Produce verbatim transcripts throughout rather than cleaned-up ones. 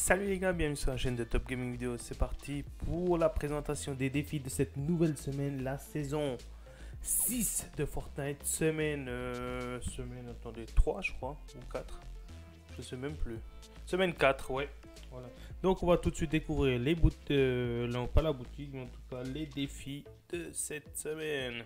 Salut les gars, bienvenue sur la chaîne de Top Gaming Video. C'est parti pour la présentation des défis de cette nouvelle semaine, la saison six de Fortnite. Semaine, euh, semaine, attendez, trois je crois, ou quatre, je sais même plus. Semaine quatre, ouais. Voilà. Donc on va tout de suite découvrir les boutiques, euh, non pas la boutique, mais en tout cas les défis de cette semaine.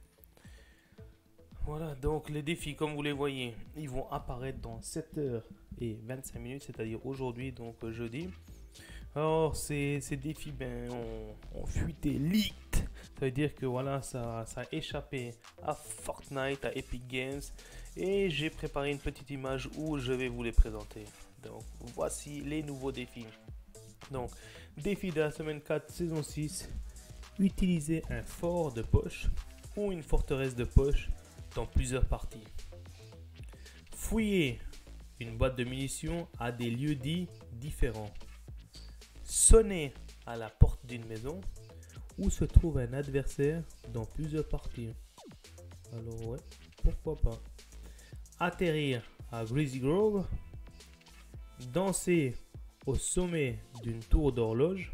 Voilà, donc les défis, comme vous les voyez, ils vont apparaître dans sept heures et vingt-cinq minutes, c'est-à-dire aujourd'hui, donc euh, jeudi. Alors, ces, ces défis ben, ont, ont fuité leaked. Ça veut dire que voilà, ça, ça a échappé à Fortnite, à Epic Games. Et j'ai préparé une petite image où je vais vous les présenter. Donc, voici les nouveaux défis. Donc, défi de la semaine quatre, saison six. Utiliser un fort de poche ou une forteresse de poche dans plusieurs parties. Fouiller une boîte de munitions à des lieux dits différents. Sonner à la porte d'une maison où se trouve un adversaire dans plusieurs parties. Alors ouais, pourquoi pas. Atterrir à Greasy Grove. Danser au sommet d'une tour d'horloge.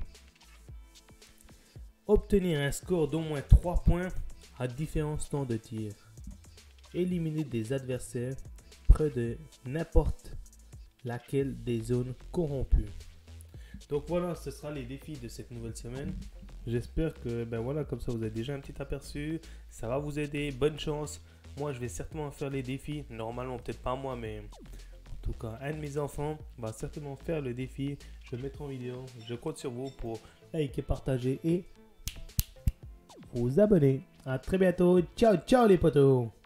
Obtenir un score d'au moins trois points à différents stands de tir. Éliminer des adversaires près de n'importe laquelle des zones corrompues. Donc voilà, ce sera les défis de cette nouvelle semaine. J'espère que ben voilà, comme ça vous avez déjà un petit aperçu. Ça va vous aider. Bonne chance. Moi, je vais certainement faire les défis. Normalement, peut-être pas moi, mais en tout cas, un de mes enfants va certainement faire le défi. Je le mettrai en vidéo. Je compte sur vous pour liker, partager et vous abonner. À très bientôt. Ciao, ciao les potos.